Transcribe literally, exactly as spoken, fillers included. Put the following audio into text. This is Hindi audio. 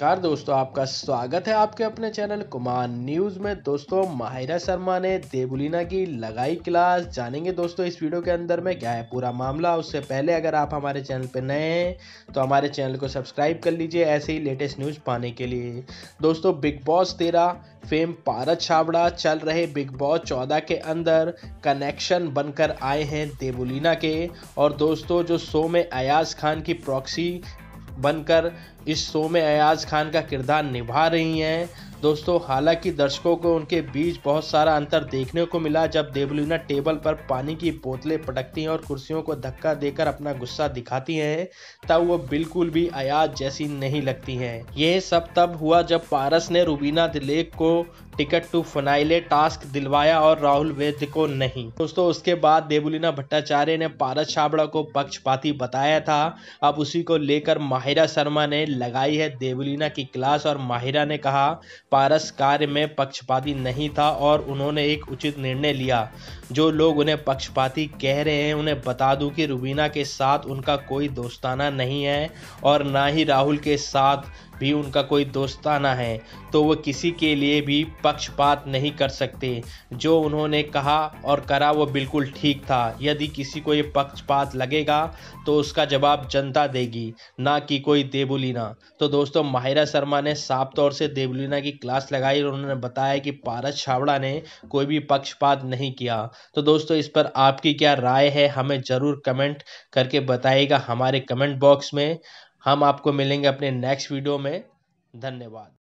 नमस्कार दोस्तों, आपका स्वागत है आपके अपने चैनल कुमार न्यूज़ में। दोस्तों, माहिरा शर्मा ने देवलीना की लगाई क्लास। जानेंगे दोस्तों इस वीडियो के अंदर में क्या है पूरा मामला। उससे पहले अगर आप हमारे चैनल पर नए हैं तो हमारे चैनल को सब्सक्राइब कर लीजिए ऐसे ही लेटेस्ट न्यूज़ पाने के लिए। दोस्तों, बिग बॉस तेरह फेम पारस छाबड़ा चल रहे बिग बॉस चौदह के अंदर कनेक्शन बनकर आए हैं देवलीना के। और दोस्तों, जो शो में अयाज खान की प्रॉक्सी बनकर इस शो में अयाज खान का किरदार निभा रही हैं। दोस्तों, हालांकि दर्शकों को उनके बीच बहुत सारा अंतर देखने को मिला जब देवलीना टेबल पर पानी की बोतलें पटकती हैं और कुर्सियों को धक्का देकर अपना गुस्सा दिखाती हैं, तब वो बिल्कुल भी अयाज जैसी नहीं लगती हैं। यह सब तब हुआ जब पारस ने रुबीना दिलेक को टिकट टू फिनाले टास्क दिलवाया और राहुल वैद्य को नहीं। दोस्तों, उसके बाद देवलीना भट्टाचार्य ने पारस छाबड़ा को पक्षपाती बताया था। अब उसी को लेकर माहिरा शर्मा ने लगाई है देवलीना की क्लास और माहिरा ने कहा पारस कार्य में पक्षपाती नहीं था और उन्होंने एक उचित निर्णय लिया। जो लोग उन्हें पक्षपाती कह रहे हैं उन्हें बता दूं कि रुबीना के साथ उनका कोई दोस्ताना नहीं है और ना ही राहुल के साथ भी उनका कोई दोस्ताना है, तो वो किसी के लिए भी पक्षपात नहीं कर सकते। जो उन्होंने कहा और करा वो बिल्कुल ठीक था। यदि किसी को ये पक्षपात लगेगा तो उसका जवाब जनता देगी, ना कि कोई देवलीना। तो दोस्तों, माहिरा शर्मा ने साफ तौर से देवलीना की क्लास लगाई और उन्होंने बताया कि पारस छाबड़ा ने कोई भी पक्षपात नहीं किया। तो दोस्तों, इस पर आपकी क्या राय है हमें ज़रूर कमेंट करके बताइएगा हमारे कमेंट बॉक्स में। हम आपको मिलेंगे अपने नेक्स्ट वीडियो में। धन्यवाद।